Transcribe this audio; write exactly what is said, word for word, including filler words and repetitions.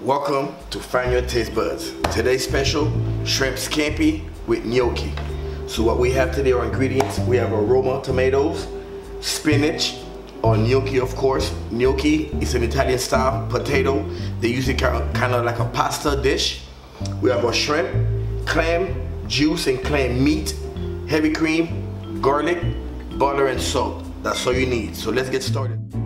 Welcome to Find Your Taste Buds. Today's special, shrimp scampi with gnocchi. So what we have today are ingredients. We have aroma tomatoes, spinach, or gnocchi of course. Gnocchi is an Italian style potato. They use it kind of like a pasta dish. We have our shrimp, clam juice and clam meat, heavy cream, garlic, butter and salt. That's all you need. So let's get started.